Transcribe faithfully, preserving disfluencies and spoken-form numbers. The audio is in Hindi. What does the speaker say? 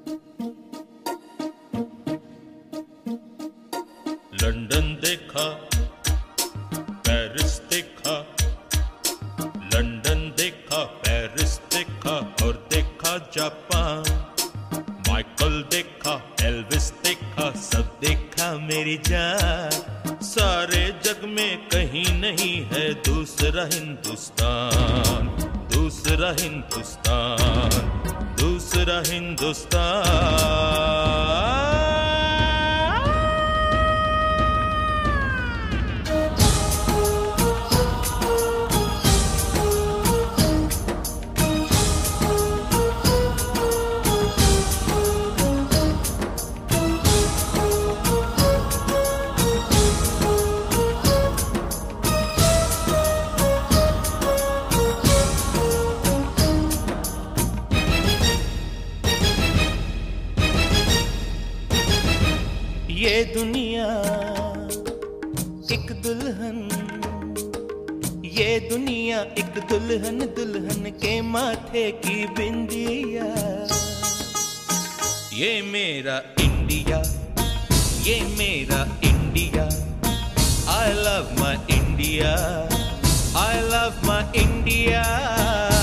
लंदन देखा, पेरिस देखा, लंदन देखा, पेरिस देखा और देखा जापान। माइकल देखा, एल्विस देखा, सब देखा मेरी जान। सारे जग में कहीं नहीं है दूसरा हिंदुस्तान, दूसरा हिंदुस्तान, दूसरा हिंदुस्तान। ये दुनिया एक दुल्हन, ये दुनिया एक दुल्हन, दुल्हन के माथे की बिंदिया। ये मेरा इंडिया, ये मेरा India. I love my India, I love my India।